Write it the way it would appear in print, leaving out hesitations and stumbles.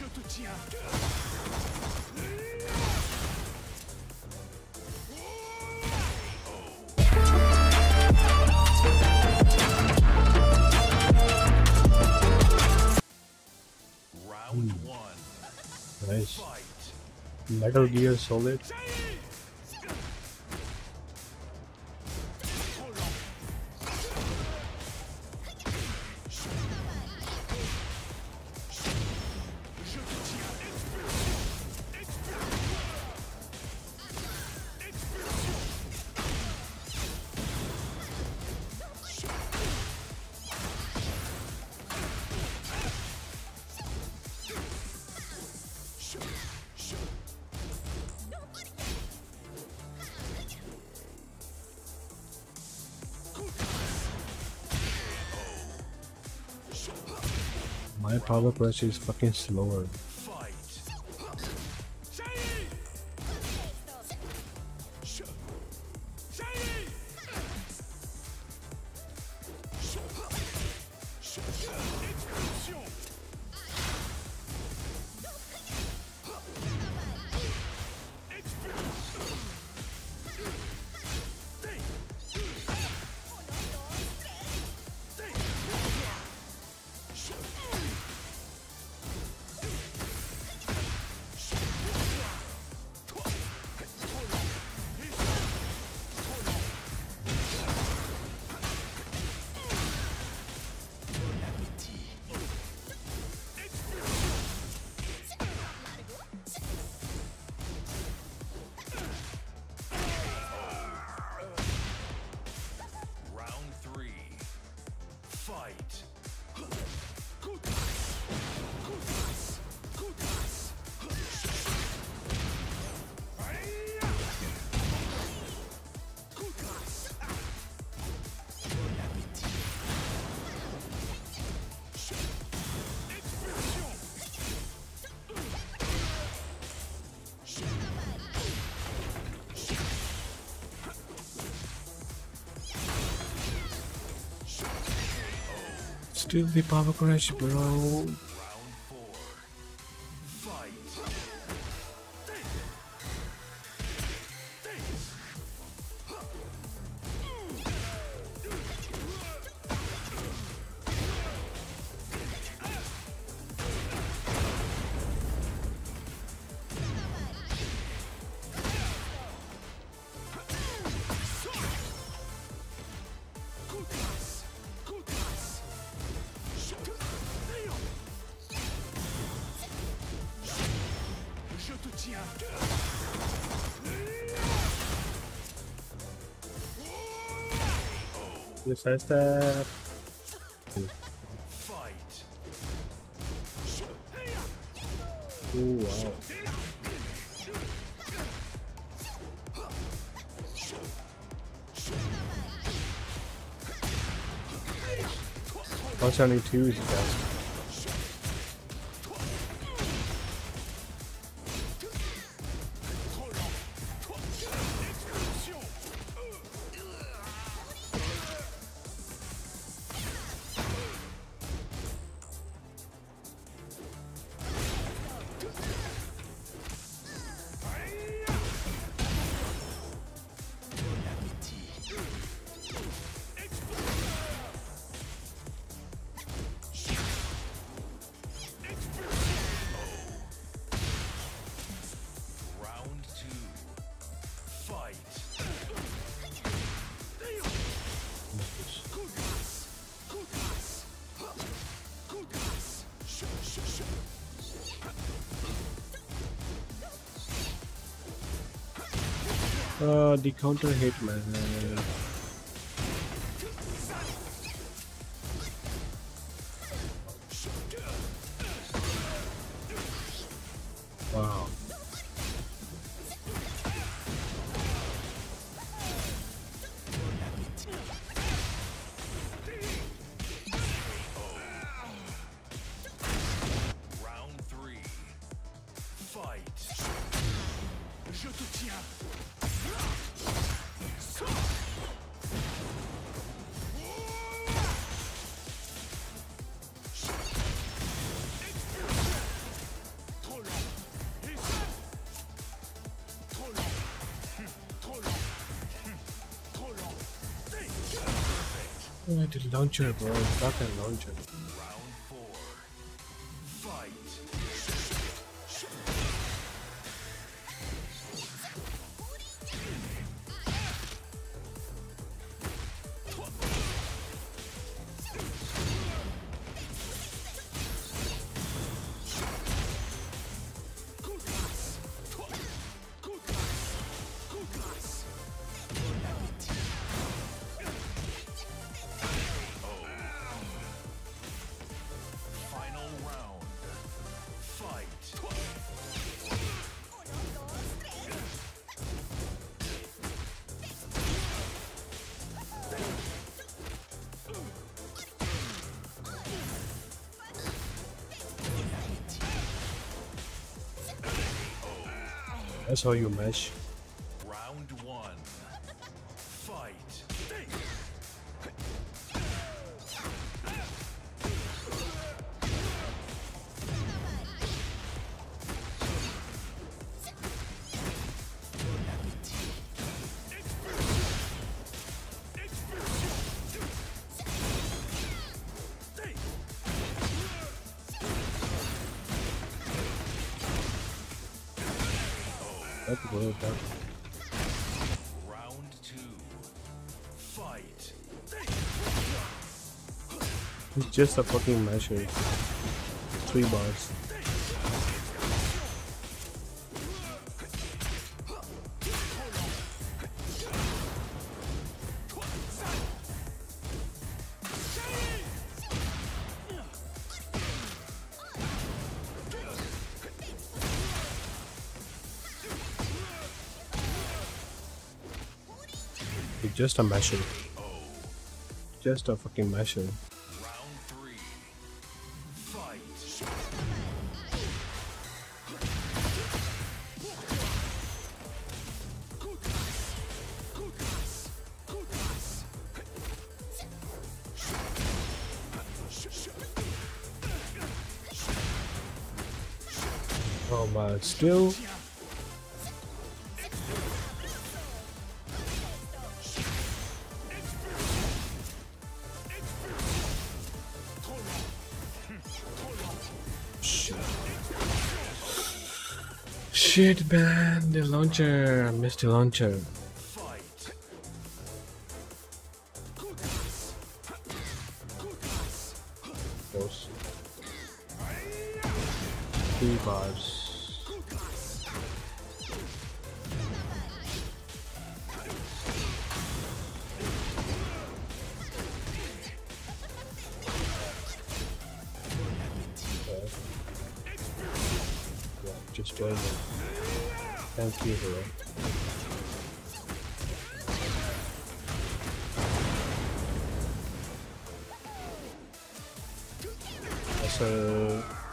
Nice. Metal Gear Solid. My power crush is fucking slower. Still the power crush, bro. Yes, I step. Oh wow. Punch only two, you guys. The counter hit, man. Wow. Round 3. Fight. Je te tiens. The launcher, bro. Fucking launcher. Round 4. Fight. Final round. Fight. That's how you mesh. Round 1. Fight. That's good. Round 2. Fight. It's just a fucking masher. 3 bars. It's just a masher. Just a fucking masher. Round 3. Fight. Oh man, still. Shit, man, the launcher. I missed the launcher. Fight. Close. 3 bars. Yeah, just join it. Thank you, bro. So